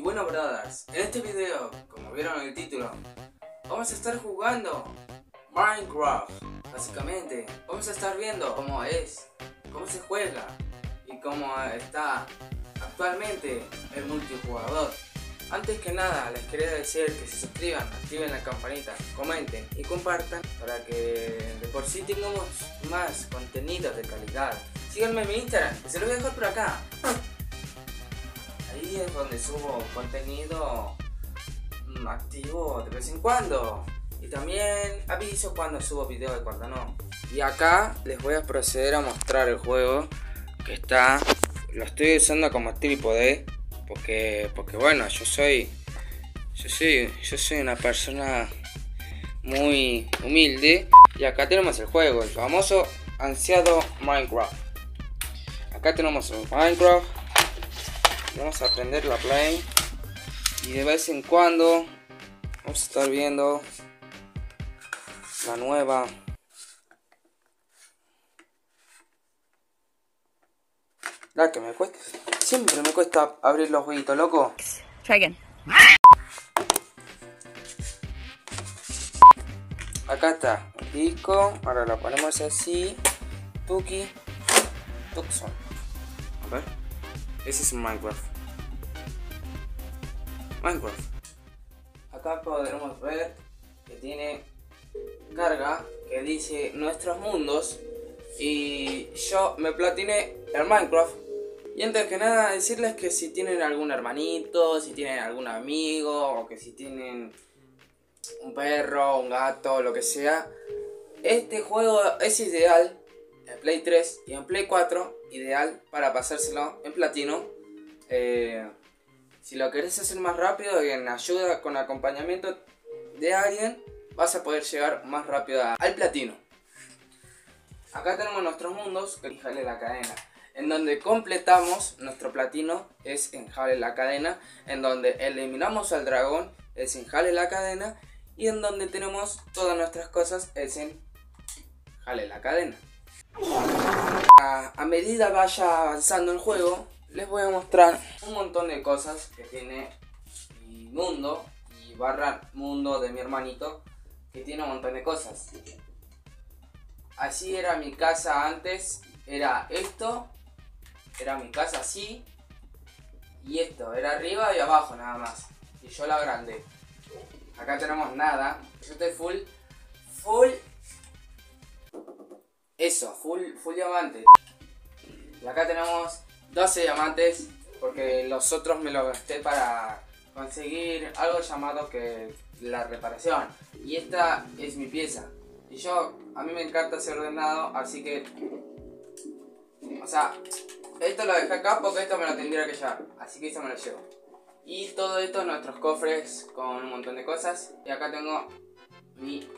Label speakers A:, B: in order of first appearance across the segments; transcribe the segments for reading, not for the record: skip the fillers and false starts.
A: Bueno, brothers, en este video, como vieron en el título, vamos a estar jugando Minecraft. Básicamente, vamos a estar viendo cómo se juega y cómo está actualmente el multijugador. Antes que nada, les quería decir que se suscriban, activen la campanita, comenten y compartan para que de por sí tengamos más contenido de calidad. Síganme en mi Instagram, que se lo voy a dejar por acá. Ahí es donde subo contenido activo de vez en cuando. Y también aviso cuando subo video y cuando no. Y acá les voy a proceder a mostrar el juego que está. Lo estoy usando como trípode. Porque bueno, yo soy una persona muy humilde. Y acá tenemos el juego, el famoso ansiado Minecraft. Acá tenemos el Minecraft. Vamos a prender la Play. Y de vez en cuando vamos a estar viendo la nueva. La que me cuesta. Siempre me cuesta abrir los jueguitos, loco.
B: Try again.
A: Acá está el disco. Ahora lo ponemos así. Tuki. Tucson. A ver. Ese es Minecraft. Minecraft. Acá podremos ver que tiene carga que dice nuestros mundos. Y yo me platiné el Minecraft. Y antes que nada decirles que si tienen algún hermanito, si tienen algún amigo, o que si tienen un perro, un gato, lo que sea, este juego es ideal en Play 3 y en Play 4, ideal para pasárselo en platino. Si lo querés hacer más rápido y en ayuda con acompañamiento de alguien, vas a poder llegar más rápido al platino. Acá tenemos nuestros mundos, que Jale la cadena, en donde completamos nuestro platino es en Jale la cadena, en donde eliminamos al dragón es en Jale la cadena, y en donde tenemos todas nuestras cosas es en Jale la cadena. A medida vaya avanzando el juego, les voy a mostrar un montón de cosas que tiene mi mundo y barra mundo de mi hermanito, que tiene un montón de cosas. Así era mi casa antes, era esto, era mi casa así, y esto, era arriba y abajo nada más, y yo la agrandé. Acá tenemos nada, yo estoy full diamante. Y acá tenemos 12 diamantes, porque los otros me los gasté para conseguir algo llamado que la reparación. Y esta es mi pieza. Y a mí me encanta ser ordenado, así que, o sea, esto lo dejé acá porque esto me lo tendría que llevar, así que eso me lo llevo. Y todo esto en nuestros cofres con un montón de cosas. Y acá tengo mi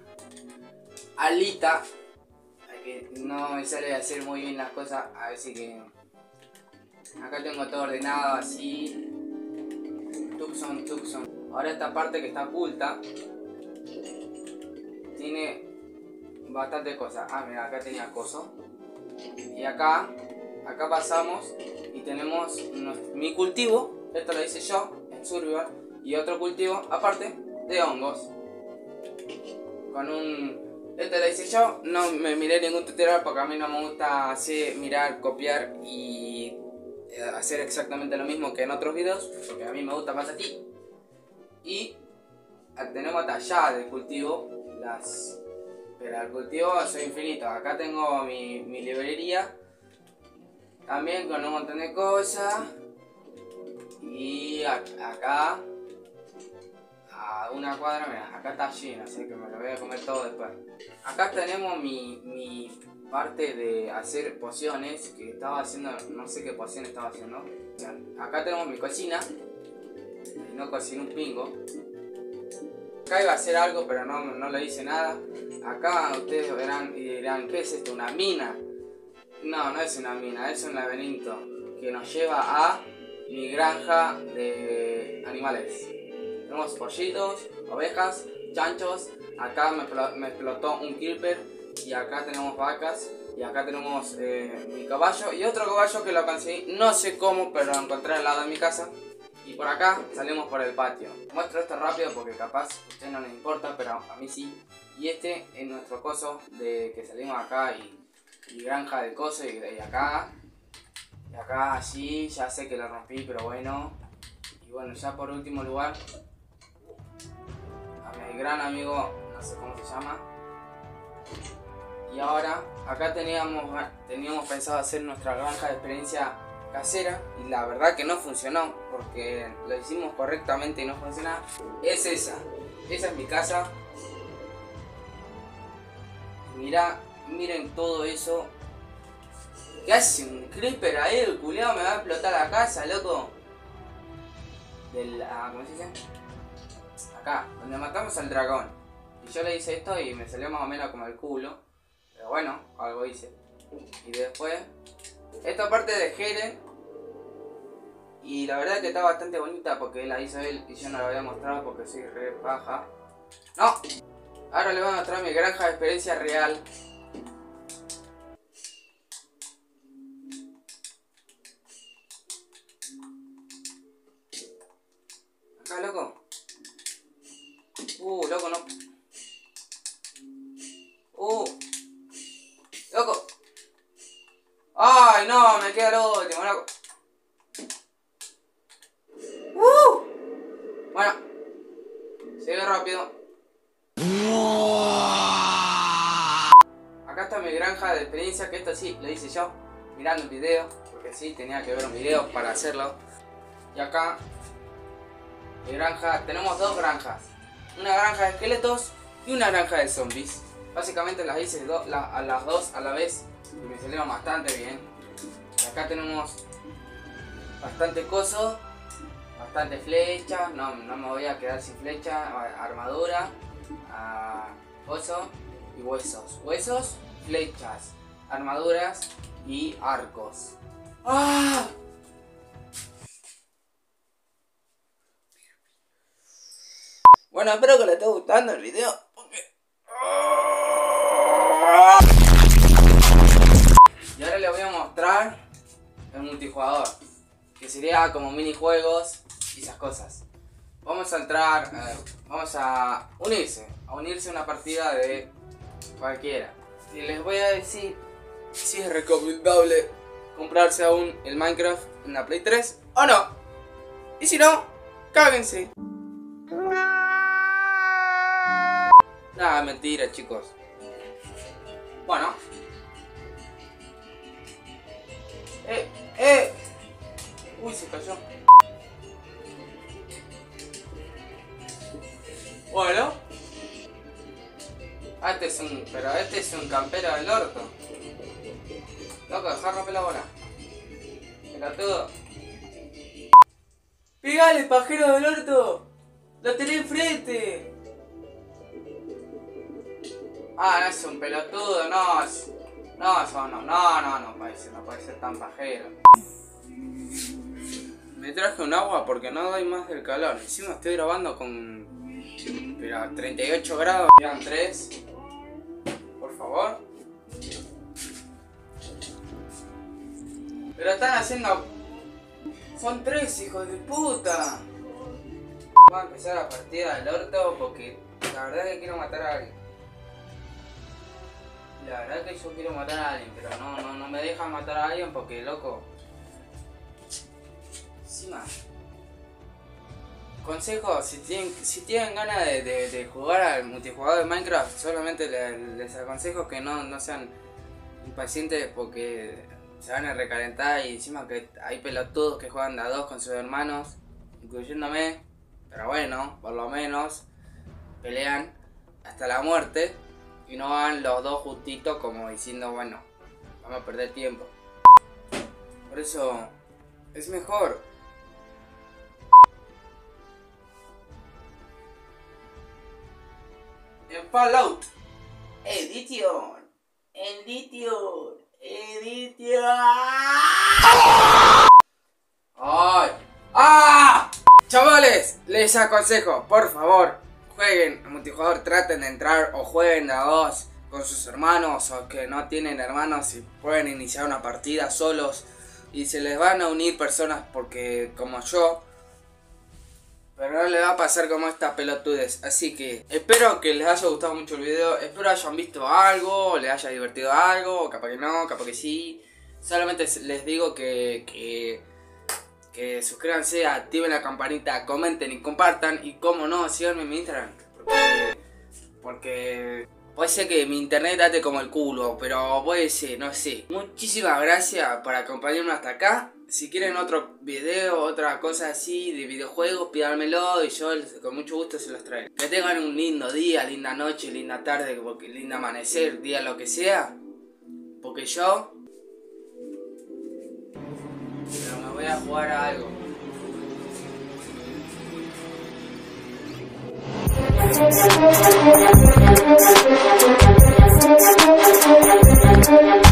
A: alita, que no me sale hacer muy bien las cosas, así que acá tengo todo ordenado así. Tucson. Ahora esta parte que está oculta tiene bastante cosas. Ah, mira, acá tenía coso. Y acá pasamos y tenemos mi cultivo. Esto lo hice yo en Survival. Y otro cultivo aparte de hongos. Esto lo hice yo. No me miré ningún tutorial porque a mí no me gusta así mirar, copiar y hacer exactamente lo mismo que en otros videos, porque a mí me gusta más así. Y tenemos hasta allá del cultivo. Pero el cultivo es infinito. Acá tengo mi librería también con un montón de cosas. Y acá a una cuadra, mira, acá está lleno, así que me lo voy a comer todo después. Acá tenemos mi parte de hacer pociones que estaba haciendo, no sé qué poción estaba haciendo. Acá tenemos mi cocina, y no cociné un pingo. Acá iba a hacer algo, pero no le hice nada. Acá ustedes verán y dirán, ¿qué es esto? ¿Una mina? No es una mina, es un laberinto que nos lleva a mi granja de animales. Tenemos pollitos, ovejas, chanchos. Acá me explotó un creeper. Y acá tenemos vacas. Y acá tenemos mi caballo. Y otro caballo que lo conseguí, no sé cómo, pero lo encontré al lado de mi casa. Y por acá salimos por el patio. Muestro esto rápido porque capaz a ustedes no les importa, pero a mí sí. Y este es nuestro coso de que salimos acá y granja de coso y acá. Y acá así, ya sé que lo rompí, pero bueno. Y bueno, ya por último lugar, a mi gran amigo, no sé cómo se llama. Y ahora, acá teníamos pensado hacer nuestra granja de experiencia casera. Y la verdad que no funcionó, porque lo hicimos correctamente y no funcionaba. Es esa es mi casa. Miren todo eso. ¿Qué hace un creeper ahí? El culiao me va a explotar la casa, loco. ¿Cómo se dice? Acá, donde matamos al dragón. Y yo le hice esto y me salió más o menos como el culo. Pero bueno, algo hice. Y después, esta parte de Jeren. Y la verdad que está bastante bonita porque la hizo él y yo no la había mostrado porque soy re paja. ¡No! Ahora le voy a mostrar mi granja de experiencia real. Acá, loco. Loco, no. Loco. Ay, no, me queda lo último, loco. Bueno. Sigue rápido. Acá está mi granja de experiencia, que esto sí lo hice yo, mirando un video, porque sí, tenía que ver un video para hacerlo. Y acá, mi granja, tenemos dos granjas. Una granja de esqueletos y una granja de zombies. Básicamente las hice a las dos a la vez y me salieron bastante bien. Y acá tenemos bastante coso, bastante flechas, no me voy a quedar sin flecha, armadura, coso y huesos. Huesos, flechas, armaduras y arcos. ¡Ah! Bueno, espero que les esté gustando el video. Y ahora les voy a mostrar el multijugador, que sería como minijuegos y esas cosas. Vamos a entrar, vamos a unirse a una partida de cualquiera. Y les voy a decir si es recomendable comprarse aún el Minecraft en la Play 3 o no. Y si no, cáguense. Nada, mentira, chicos. Bueno. Uy, se cayó. Bueno. Este es un campero del orto. Loco, dejá romper la bola. Pelotudo. ¡Pegale, pajero del orto! ¡Lo tenés enfrente! Ah, no es un pelotudo, no. No puede ser tan pajero. Me traje un agua porque no doy más del calor. Encima estoy grabando con... pero a 38 grados. Quedan 3. Por favor. Pero están haciendo... son 3, hijos de puta. Voy a empezar la partida del orto porque la verdad que quiero matar a alguien. La verdad que yo quiero matar a alguien, pero no me dejan matar a alguien porque, loco. Encima. Consejo, si tienen ganas de jugar al multijugador de Minecraft, solamente les aconsejo que no sean impacientes porque se van a recalentar y encima que hay pelotudos que juegan de a 2 con sus hermanos, incluyéndome, pero bueno, por lo menos pelean hasta la muerte. Y no van los dos justitos como diciendo, bueno, vamos a perder tiempo. Por eso es mejor. En Fallout. Edition. ¡Ay! ¡Ah! Chavales, les aconsejo, por favor, jueguen a multijugador, traten de entrar o jueguen de a 2 con sus hermanos o que no tienen hermanos y pueden iniciar una partida solos y se les van a unir personas porque como yo Pero no le va a pasar como estas pelotudes. Así que espero que les haya gustado mucho el video. Espero hayan visto algo, les haya divertido algo. Capaz que no, capaz que sí. Solamente les digo que suscríbanse, activen la campanita, comenten y compartan. Y como no, síganme en mi Instagram. Porque puede ser que mi internet ande como el culo, pero puede ser, no sé. Muchísimas gracias por acompañarme hasta acá. Si quieren otro video, otra cosa así de videojuegos, pídanmelo y yo con mucho gusto se los traigo. Que tengan un lindo día, linda noche, linda tarde, linda amanecer, día lo que sea. Porque yo... pero me voy a jugar a algo.